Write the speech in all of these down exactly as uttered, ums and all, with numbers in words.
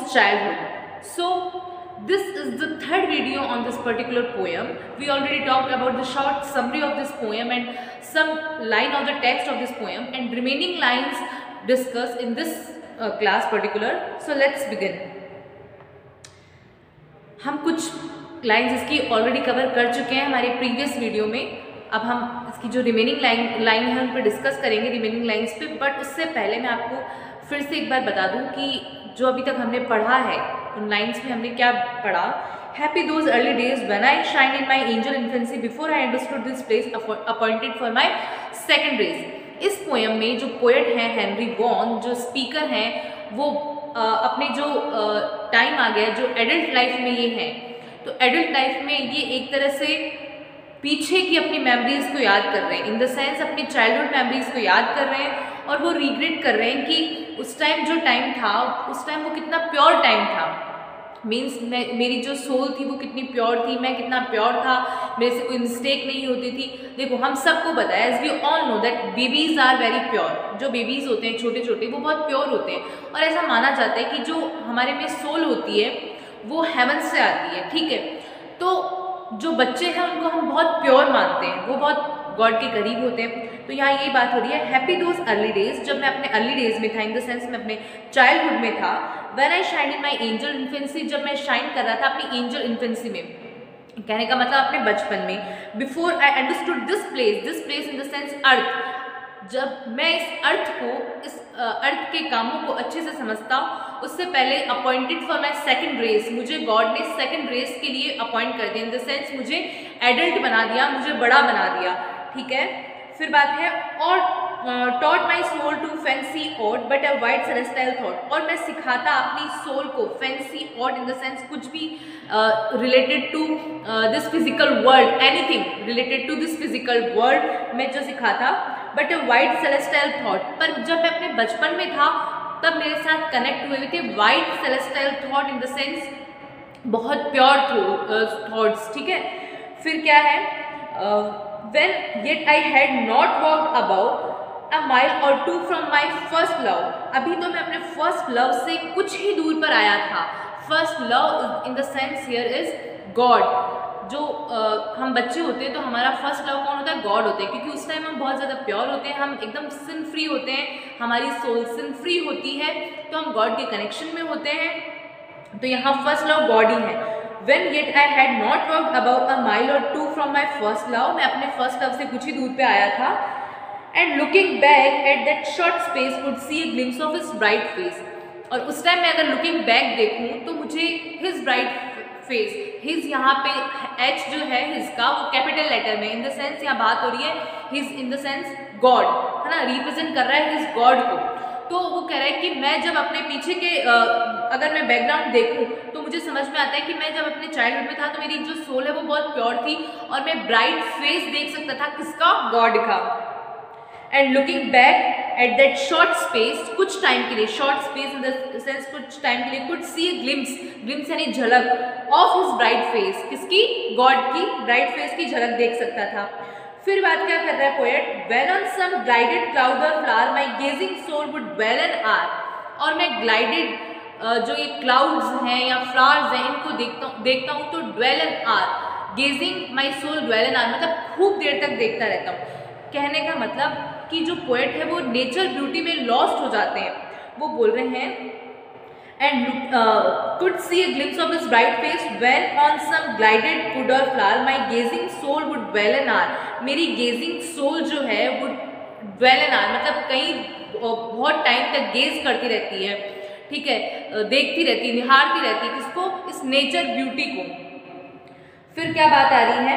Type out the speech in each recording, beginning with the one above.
childhood. So this is the third video on this particular poem. We already talked about the short summary of this poem and some line of the text of this poem, and remaining lines discussed in this uh, class particular. So let's begin. हम कुछ lines इसकी already cover कर चुके हैं हमारे previous video में. अब हम इसकी जो रिमेनिंग लाइन लाइन है उन पर डिस्कस करेंगे, रिमेनिंग लाइन्स पे. बट उससे पहले मैं आपको फिर से एक बार बता दूं कि जो अभी तक हमने पढ़ा है उन लाइन्स में हमने क्या पढ़ा. Happy those early days when I shine in my angel infancy before I understood this place appointed for my second race. इस पोएम में जो पोएट हैं हेनरी वॉन, जो स्पीकर हैं, वो आ, अपने जो टाइम आ गया जो एडल्ट लाइफ में ये हैं, तो एडल्ट लाइफ में ये एक तरह से पीछे की अपनी मेमोरीज को याद कर रहे हैं. इन द सेंस अपनी चाइल्डहुड मेमोरीज को याद कर रहे हैं और वो रिग्रेट कर रहे हैं कि उस टाइम जो टाइम था, उस टाइम वो कितना प्योर टाइम था. मीन्स मेरी जो सोल थी वो कितनी प्योर थी, मैं कितना प्योर था, मेरे से कोई मिस्टेक नहीं होती थी. देखो हम सबको पता है, as we all know that babies are very pure. जो बेबीज होते हैं छोटे छोटे वो बहुत प्योर होते हैं, और ऐसा माना जाता है कि जो हमारे में सोल होती है वो हेवन से आती है. ठीक है, तो जो बच्चे हैं उनको हम बहुत प्योर मानते हैं, वो बहुत गॉड के करीब होते हैं. तो यहाँ ये बात हो रही है हैप्पी दोज अर्ली डेज, जब मैं अपने अर्ली डेज में था, इन द सेंस मैं अपने चाइल्डहुड में था. When I shine in my angel infancy, जब मैं शाइन कर रहा था अपनी एंजल इन्फेंसी में, कहने का मतलब अपने बचपन में. Before I understood this place, this place in the sense earth, जब मैं इस अर्थ को, इस अर्थ के कामों को अच्छे से समझता हूँ, उससे पहले appointed for my second race, मुझे गॉड ने सेकेंड रेस के लिए अपॉइंट कर दिया. इन द सेंस मुझे एडल्ट बना दिया, मुझे बड़ा बना दिया. ठीक है, फिर बात है और taught my soul to fancy aught but a wide celestial thought, और मैं सिखाता अपनी सोल को fancy aught in the sense कुछ भी related to this physical world, anything related to this physical world मैं जो सिखाता, but a wide celestial thought. पर जब मैं अपने बचपन में था तब मेरे साथ कनेक्ट हुए थे wide celestial thought, in the sense बहुत प्योर थॉट्स. ठीक है, फिर क्या है, when yet I had not walked above a mile or two from my first love. अभी तो मैं अपने फर्स्ट लव से कुछ ही दूर पर आया था. First love in the sense here is God. जो uh, हम बच्चे होते हैं तो हमारा फर्स्ट लव कौन होता है? गॉड होते हैं, क्योंकि उस टाइम हम बहुत ज़्यादा प्योर होते हैं, हम एकदम सिन फ्री होते हैं, हमारी सोल सिन फ्री होती है, तो हम गॉड के कनेक्शन में होते हैं. तो यहाँ फर्स्ट लव गॉड ही है. When yet I had not walked above a mile or two from my first love, मैं अपने फर्स्ट लव से कुछ ही दूर पे आया था. And looking back at that short space could see a glimpse of his bright face. और उस टाइम मैं अगर looking back देखूँ तो मुझे his bright face, his यहाँ पे H जो है his का वो कैपिटल लेटर में, इन द सेंस यहाँ बात हो रही है his in the sense God, है ना, रिप्रेजेंट कर रहा है his गॉड को. तो वो कह रहा है कि मैं जब अपने पीछे के आ, अगर मैं बैकग्राउंड देखूं तो मुझे समझ में आता है कि मैं जब अपने चाइल्डहुड में था तो मेरी जो सोल है वो बहुत प्योर थी और मैं ब्राइट फेस देख सकता था, किसका? गॉड का. And looking back at that short space, कुछ टाइम के लिए, short space in the sense कुछ टाइम के लिए, could see a glimpse, glimpse यानी झलक, ऑफ हिज ब्राइट फेस, किसकी? गॉड की ब्राइट फेस की झलक देख सकता था. फिर बात क्या कर रहा है poet, when on some glided cloud or flower my gazing soul would dwell an hour, और मैं glided जो ये clouds हैं या flowers हैं इनको देखता हूँ देखता हूँ तो dwell an hour, gazing my soul dwell an hour मतलब खूब देर तक देखता रहता हूँ. कहने का मतलब कि जो पोएट है वो नेचर ब्यूटी में लॉस्ट हो जाते हैं. वो बोल रहे हैं and uh, could see a glimpse of his bright face when on some glided wood or flower my gazing soul would dwell an hour. मेरी gazing soul जो है वो dwell an hour मतलब कहीं बहुत टाइम तक गेज करती रहती है. ठीक है, देखती रहती है, निहारती रहती है, किसको? इस नेचर ब्यूटी को. फिर क्या बात आ रही है,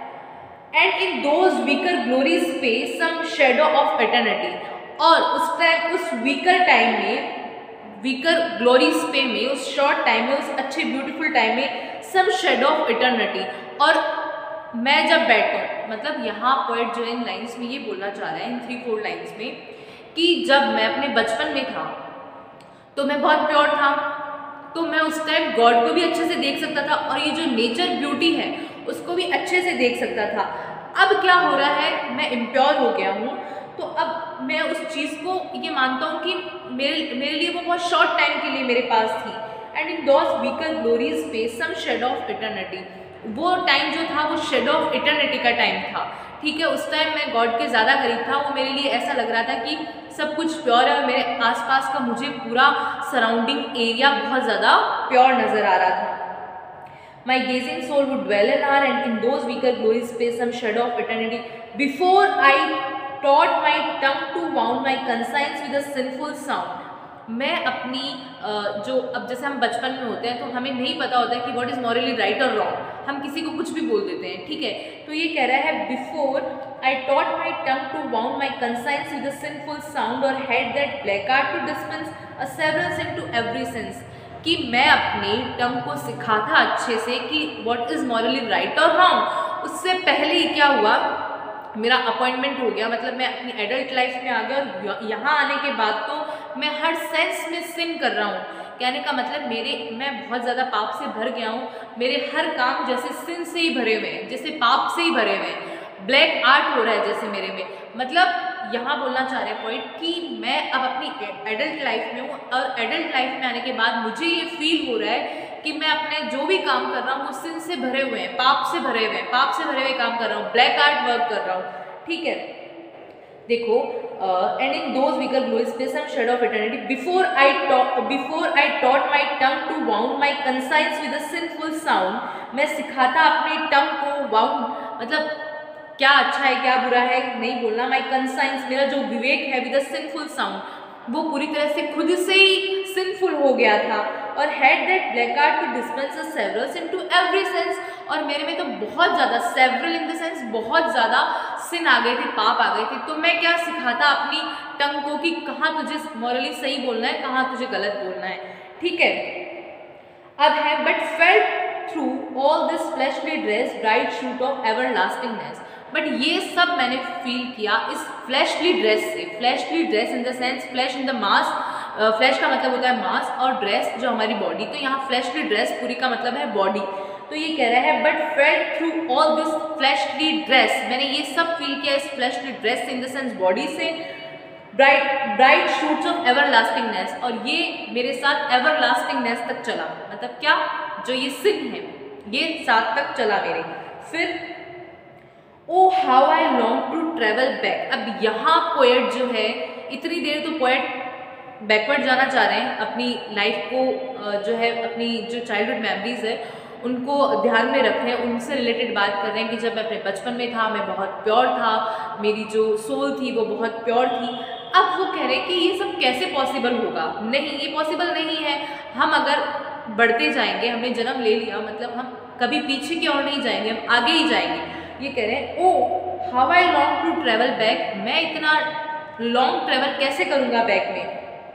and in those weaker glories space some shadow of eternity, और उस टाइम उस weaker टाइम में, वीकर ग्लोरीज पे में, उस शॉर्ट टाइम में, उस अच्छे ब्यूटीफुल टाइम में, सम शेडो ऑफ इटर्निटी, और मैं जब बैठूं, मतलब यहाँ पोएट जो इन लाइंस में ये बोलना चाह रहा है, इन थ्री फोर लाइंस में, कि जब मैं अपने बचपन में था तो मैं बहुत प्योर था, तो मैं उस टाइम गॉड को भी अच्छे से देख सकता था और ये जो नेचर ब्यूटी है उसको भी अच्छे से देख सकता था. अब क्या हो रहा है, मैं इम्प्योर हो गया हूँ, तो अब मैं उस चीज़ को ये मानता हूँ कि मेरे मेरे लिए वो बहुत शॉर्ट टाइम के लिए मेरे पास थी, and in those weaker glories face some shadow of eternity. वो टाइम जो था वो शेडो ऑफ इटर्निटी का टाइम था, ठीक है। उस टाइम मैं गॉड के ज़्यादा करीब था, वो मेरे लिए ऐसा लग रहा था कि सब कुछ प्योर है और मेरे आसपास का मुझे पूरा सराउंडिंग एरिया बहुत ज़्यादा प्योर नज़र आ रहा था। My gazing soul would dwell in her, and in those weaker glories face some shadow of eternity. Before I taught my tongue to wound my conscience with a sinful sound. मैं अपनी जो अब जैसे हम बचपन में होते हैं तो हमें नहीं पता होता है कि व्हाट इज़ मॉरली राइट और रॉन्ग, हम किसी को कुछ भी बोल देते हैं, ठीक है। तो ये कह रहा है before I taught my tongue to wound my conscience with a sinful sound और had that black art to dispense a several sin to every sense, कि मैं अपने टंग को सिखाता अच्छे से कि व्हाट इज़ मॉरली राइट और रॉन्ग। उससे पहले ही क्या हुआ, मेरा अपॉइंटमेंट हो गया, मतलब मैं अपनी एडल्ट लाइफ में आ गया और यहाँ आने के बाद तो मैं हर सेंस में सिन कर रहा हूँ। कहने का मतलब मेरे मैं बहुत ज़्यादा पाप से भर गया हूँ, मेरे हर काम जैसे सिन से ही भरे हुए हैं, जैसे पाप से ही भरे हुए हैं, ब्लैक आर्ट हो रहा है जैसे मेरे में। मतलब यहाँ बोलना चाह रहे हैं पॉइंट कि मैं अब अपनी एडल्ट लाइफ में हूँ और एडल्ट लाइफ में आने के बाद मुझे ये फील हो रहा है कि मैं अपने जो भी काम कर रहा हूँ वो सिन से भरे हुए हैं, पाप से भरे हुए हैं, पाप से भरे हुए काम कर रहा हूँ, ब्लैक आर्ट वर्क कर रहा हूँ, ठीक है। देखो and in those weaker glories face some shadow of eternity before I taught before I taught my tongue to wound my conscience with a sinful sound. मैं सिखाता अपनी टंग को वाउंड, मतलब क्या अच्छा है क्या बुरा है नहीं बोलना, माई कंसाइंस मेरा जो विवेक है विद अ सिंफुल साउंड वो पूरी तरह से खुद से ही सिंफुल हो गया था। और had that black art to dispense a severals into every sense, और मेरे में तो बहुत ज़्यादा सेवरल इन द सेंस बहुत ज़्यादा सिन आ गए थे, पाप आ गए थे। तो मैं क्या सिखाता अपनी टंग को कि कहाँ तुझे मॉरली सही बोलना है, कहाँ तुझे गलत बोलना है, ठीक है। अब है but felt through all this fleshly dress bright shoots of everlastingness, but ये सब मैंने फील किया इस फ्लैशली ड्रेस से। Fleshly dress in the sense flesh in the मास, फ्लैश का मतलब होता है मास और ड्रेस जो हमारी बॉडी, तो यहाँ फ्लैशली ड्रेस पूरी का मतलब है बॉडी। तो ये कह रहा है but felt through all this fleshly dress, मैंने ये सब फील किया इस fleshly dress in the sense body से, bright bright shoots of everlastingness, और ये मेरे साथ एवर लास्टिंगनेस तक चला, मतलब क्या जो ये सिन है ये साथ तक चला मेरे। फिर oh how I long to travel back. अब यहाँ पोएट जो है इतनी देर तो पोएट बैकवर्ड जाना चाह रहे हैं, अपनी लाइफ को जो है अपनी जो चाइल्डहुड मेमोरीज है उनको ध्यान में रख रहे हैं, उनसे रिलेटेड बात कर रहे हैं कि जब मैं अपने बचपन में था मैं बहुत प्योर था, मेरी जो सोल थी वो बहुत प्योर थी। अब वो कह रहे हैं कि ये सब कैसे पॉसिबल होगा, नहीं ये पॉसिबल नहीं है। हम अगर बढ़ते जाएंगे, हमने जन्म ले लिया मतलब हम कभी पीछे की ओर नहीं जाएंगे, हम आगे ही जाएंगे। ये कह रहे हैं oh how I long to travel back, मैं इतना लॉन्ग ट्रेवल कैसे करूँगा बैक में,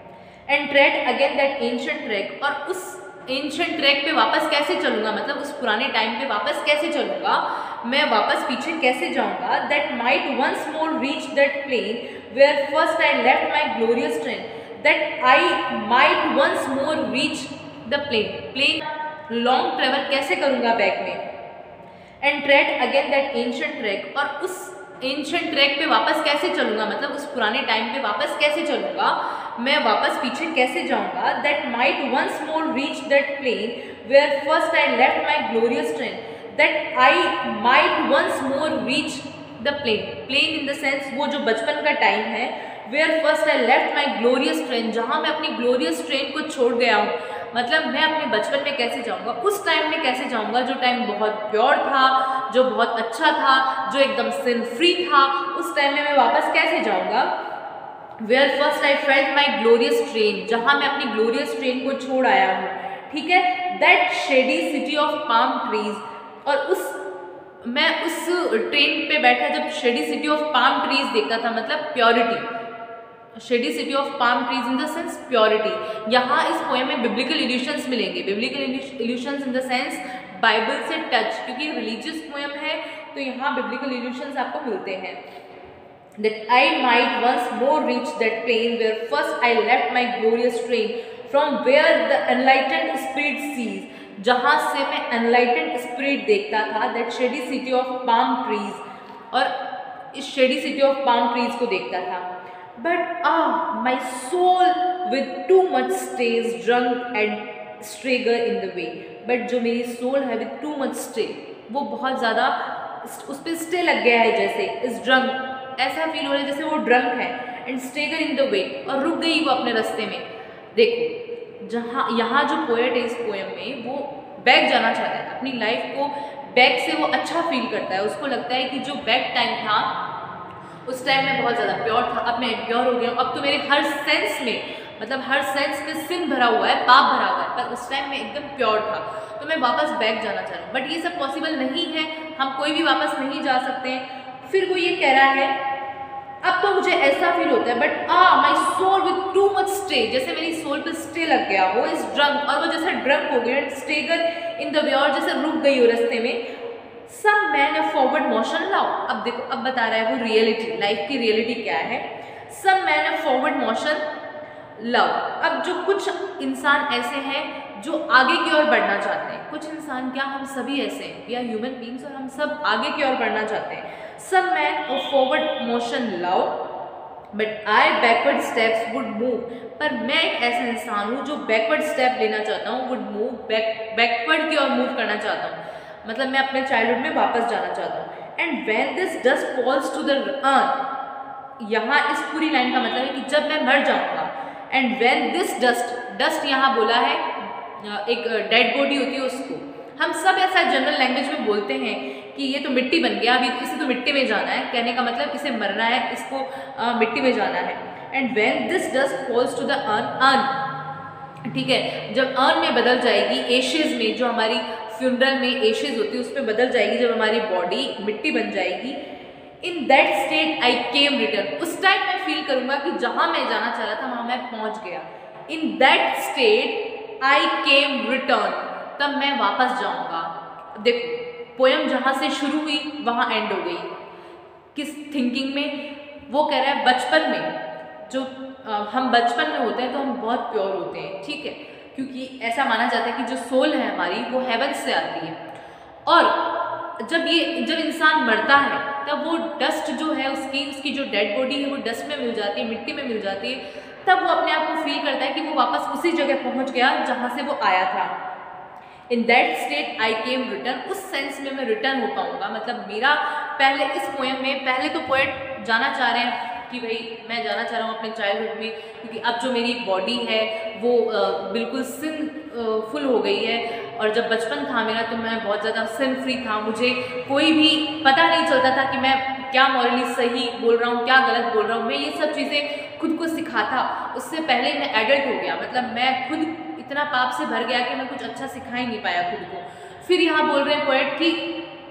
and tread again that ancient track, और उस एंशिएंट ट्रैक पे वापस कैसे चलूँगा, मतलब उस पुराने टाइम पे वापस कैसे चलूँगा, मैं वापस पीछे कैसे जाऊँगा। That might once more reach that plain where first I left my glorious train, that I might once more reach the plain, plain long travel कैसे करूँगा बैक में, and tread again that ancient track, और उस ancient track पे वापस कैसे चलूँगा, मतलब उस पुराने टाइम पे वापस कैसे चलूँगा, मैं वापस पीछे कैसे जाऊँगा। That might once more reach that plain where first I left my glorious train, that I might once more reach the plain, plain in the sense वो जो बचपन का टाइम है, where first I left my glorious train, जहाँ मैं अपनी glorious train को छोड़ गया हूँ, मतलब मैं अपने बचपन में कैसे जाऊँगा, उस टाइम में कैसे जाऊँगा जो टाइम बहुत प्योर था, जो बहुत अच्छा था, जो एकदम सिन फ्री था, उस टाइम में मैं वापस कैसे जाऊँगा। Where first I felt my glorious train, जहाँ मैं अपनी ग्लोरियस ट्रेन को छोड़ आया हूँ, ठीक है। That shady city of palm trees, और उस मैं उस ट्रेन पे बैठा जब shady city of palm trees देखता था, मतलब purity, shady city of palm trees in the sense purity. यहाँ इस पोएम में बिब्लिकल इल्यूशंस मिलेंगे, biblical illusions in the sense Bible से टच, क्योंकि रिलीजियस पोएम है तो यहाँ बिब्लिकल इल्यूशंस आपको मिलते हैं। That I might once more reach that plane where first I left my glorious train, from where the enlightened spirit sees, जहाँ से मैं enlightened spirit देखता था, that shady city of palm trees, और इस shady city of palm trees को देखता था। But ah, my soul with too much stays drunk and stagger in the way, but जो मेरी सोल है विथ टू मच स्टे, वो बहुत ज़्यादा उस पर स्टे लग गया है, जैसे इस ड्रंक, ऐसा फील हो रहा है जैसे वो ड्रंक है and stagger in the way, और रुक गई वो अपने रास्ते में। देखो जहाँ यहाँ जो पोएट है इस पोएम में, वो बैक जाना चाहता है अपनी लाइफ को, बैक से वो अच्छा फील करता है, उसको लगता है कि जो बैक टाइम था उस टाइम में बहुत ज़्यादा प्योर था, अब मैं इम्प्योर हो गया हूँ, अब तो मेरे हर सेंस में, मतलब हर सेंस में सिन भरा हुआ है, पाप भरा हुआ है, पर उस टाइम में एकदम प्योर था, तो मैं वापस बैक जाना चाह रहा हूँ। बट ये सब पॉसिबल नहीं है, हम कोई भी वापस नहीं जा सकते हैं। फिर वो ये कह रहा है अब तो मुझे ऐसा फील होता है, but ah my soul with too much stay, जैसे मेरी सोल पे स्टे लग गया हो इस ड्रंक, और वो जैसे ड्रंक हो गया, स्टेगर इन द वे, और जैसे रुक गई हो रास्ते में। Some man a forward motion love, अब देखो अब बता रहा है वो रियलिटी, लाइफ की रियलिटी क्या है। Some man a forward motion love, अब जो कुछ इंसान ऐसे हैं जो आगे की ओर बढ़ना चाहते हैं, कुछ इंसान क्या, हम सभी ऐसे हैं, वी आर ह्यूमन बीइंग्स और हम सब आगे की ओर बढ़ना चाहते हैं। Some man a forward motion love but I backward steps would move, पर मैं एक ऐसा इंसान हूँ जो बैकवर्ड स्टेप लेना चाहता हूँ, वुड मूव, बैक बैकवर्ड की ओर मूव करना चाहता हूँ, मतलब मैं अपने चाइल्डहुड में वापस जाना चाहता हूँ। And when this dust falls to the earth, यहाँ इस पूरी लाइन का मतलब है कि जब मैं मर जाऊँगा, and when this dust, dust यहाँ बोला है एक डेड बॉडी होती है उसको, हम सब ऐसा जनरल लैंग्वेज में बोलते हैं कि ये तो मिट्टी बन गया, अभी इसे तो मिट्टी में जाना है, कहने का मतलब इसे मरना है, इसको आ, मिट्टी में जाना है। And when this dust falls to the earth, urn, ठीक है, जब अर्न में बदल जाएगी, एशेज में, जो हमारी फ्यूनरल में एशेज होती है उसमें बदल जाएगी, जब हमारी बॉडी मिट्टी बन जाएगी, in that state I came return, उस टाइम मैं फील करूंगा कि जहां मैं जाना चाह रहा था वहां मैं पहुंच गया। In that state I came return, तब मैं वापस जाऊंगा। देखो पोयम जहां से शुरू हुई वहां एंड हो गई, किस थिंकिंग में, वो कह रहा है बचपन में, जो आ, हम बचपन में होते हैं तो हम बहुत प्योर होते हैं, ठीक है, क्योंकि ऐसा माना जाता है कि जो सोल है हमारी वो हेवन से आती है, और जब ये जब इंसान मरता है तब वो डस्ट जो है उसकी उसकी जो डेड बॉडी है वो डस्ट में मिल जाती है, मिट्टी में मिल जाती है, तब वो अपने आप को फील करता है कि वो वापस उसी जगह पहुंच गया जहां से वो आया था। In that state I came return, उस सेंस में मैं रिटर्न हो पाऊंगा, मतलब मेरा पहले इस पोएम में, पहले तो पोएट जाना चाह रहे हैं कि भाई मैं जाना चाह रहा हूँ अपने चाइल्डहुड में, क्योंकि अब जो मेरी बॉडी है वो आ, बिल्कुल सिन फुल हो गई है, और जब बचपन था मेरा तो मैं बहुत ज़्यादा सिन फ्री था, मुझे कोई भी पता नहीं चलता था कि मैं क्या मॉरली सही बोल रहा हूँ, क्या गलत बोल रहा हूँ, मैं ये सब चीज़ें खुद को सिखाता, उससे पहले मैं एडल्ट हो गया, मतलब मैं खुद इतना पाप से भर गया कि मैं कुछ अच्छा सिखा ही नहीं पाया खुद को। फिर यहाँ बोल रहे हैं पोएट कि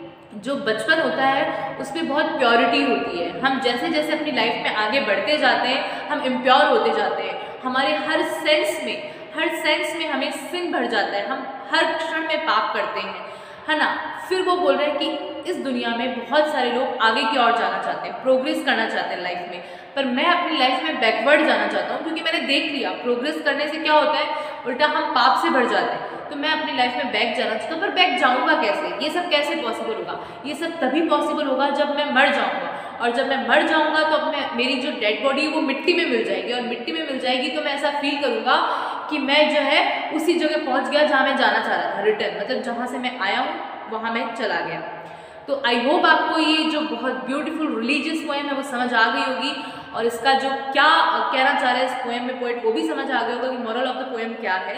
जो बचपन होता है उसमें बहुत प्योरिटी होती है, हम जैसे जैसे अपनी लाइफ में आगे बढ़ते जाते हैं हम इम्प्योर होते जाते हैं, हमारे हर सेंस में हर सेंस में हमें सिन भर जाता है, हम हर क्षण में पाप करते हैं, है ना। फिर वो बोल रहे हैं कि इस दुनिया में बहुत सारे लोग आगे की ओर जाना चाहते हैं, प्रोग्रेस करना चाहते हैं लाइफ में, पर मैं अपनी लाइफ में बैकवर्ड जाना चाहता हूँ, क्योंकि मैंने देख लिया प्रोग्रेस करने से क्या होता है, उल्टा हम पाप से भर जाते हैं। तो मैं अपनी लाइफ में बैक जाना चाहता हूँ, पर बैक जाऊँगा कैसे, ये सब कैसे पॉसिबल होगा, ये सब तभी पॉसिबल होगा जब मैं मर जाऊँगा, और जब मैं मर जाऊँगा तो अब मैं मेरी जो डेड बॉडी है वो मिट्टी में मिल जाएगी, और मिट्टी में मिल जाएगी तो मैं ऐसा फील करूँगा कि मैं जो है उसी जगह पहुँच गया जहाँ मैं जाना चाह रहा था, रिटर्न, मतलब जहाँ से मैं आया हूँ वहाँ मैं चला गया। तो आई होप आपको ये जो बहुत ब्यूटीफुल रिलीजियस पोएम है वो समझ आ गई होगी, और इसका जो क्या कहना चाह रहा है इस पोएम में पोएट वो भी समझ आ गया होगा कि मोरल ऑफ द पोएम क्या है।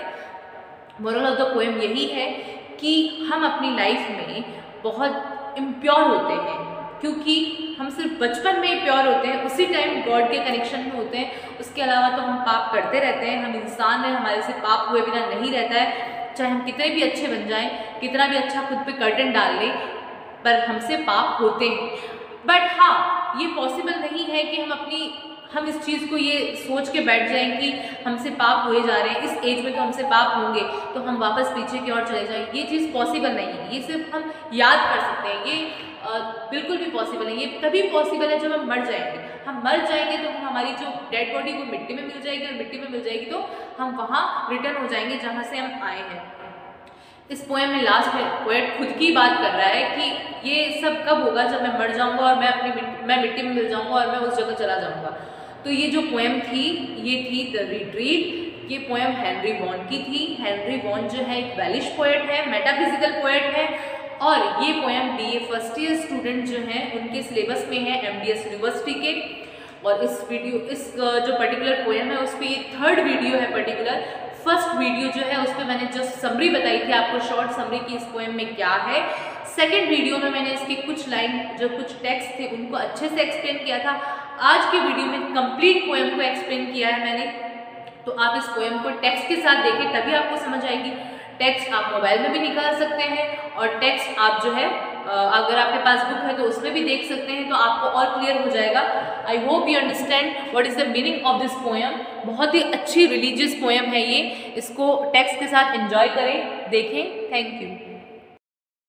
मोरल ऑफ द पोएम यही है कि हम अपनी लाइफ में बहुत इम्प्योर होते हैं, क्योंकि हम सिर्फ बचपन में ही प्योर होते हैं, उसी टाइम गॉड के कनेक्शन में होते हैं, उसके अलावा तो हम पाप करते रहते हैं। हम इंसान हैं, हमारे से पाप हुए बिना नहीं रहता है, चाहे हम कितने भी अच्छे बन जाएं, कितना भी अच्छा खुद पे कर्टन डाल लें, पर हमसे पाप होते हैं। बट हाँ, ये पॉसिबल नहीं है कि हम अपनी हम इस चीज़ को ये सोच के बैठ जाएं कि हमसे पाप हुए जा रहे हैं, इस एज में तो हमसे पाप होंगे तो हम वापस पीछे की ओर चले जाएं, ये चीज़ पॉसिबल नहीं है। ये सिर्फ हम याद कर सकते हैं, ये आ, बिल्कुल भी पॉसिबल नहीं, ये तभी पॉसिबल है जब हम मर जाएंगे। हम मर जाएंगे तो हमारी जो डेड बॉडी वो मिट्टी में मिल जाएगी, और मिट्टी में मिल जाएगी तो हम वहाँ रिटर्न हो जाएंगे जहाँ से हम आए हैं। इस पोएम में लास्ट में पोएट खुद की बात कर रहा है कि ये सब कब होगा, जब मैं मर जाऊंगा और मैं अपनी मैं मिट्टी में मिल जाऊंगा और मैं उस जगह चला जाऊंगा। तो ये जो पोएम थी ये थी द रिट्रीट ये पोएम हेनरी वॉन की थी। हेनरी वॉन जो है एक वेलिश पोएट है, मेटाफिजिकल पोएट है, और ये poem BA first year student जो हैं उनके सिलेबस में है एमडीएस यूनिवर्सिटी के। और इस वीडियो इस जो पर्टिकुलर पोएम है उस पर ये थर्ड वीडियो है पर्टिकुलर। फर्स्ट वीडियो जो है उस पर मैंने जस्ट समरी बताई थी आपको, शॉर्ट समरी की इस पोएम में क्या है। सेकंड वीडियो में मैंने इसके कुछ लाइन जो कुछ टेक्स्ट थे उनको अच्छे से एक्सप्लेन किया था। आज के वीडियो में कंप्लीट पोएम को एक्सप्लेन किया है मैंने, तो आप इस पोएम को टेक्स्ट के साथ देखें तभी आपको समझ आएगी। टेक्स्ट आप मोबाइल में भी निकाल सकते हैं और टेक्स्ट आप जो है अगर आपके पास बुक है तो उसमें भी देख सकते हैं, तो आपको और क्लियर हो जाएगा। I hope you understand what is the meaning of this poem. बहुत ही अच्छी रिलीजियस पोएम है ये, इसको टेक्स्ट के साथ एंजॉय करें, देखें। Thank you.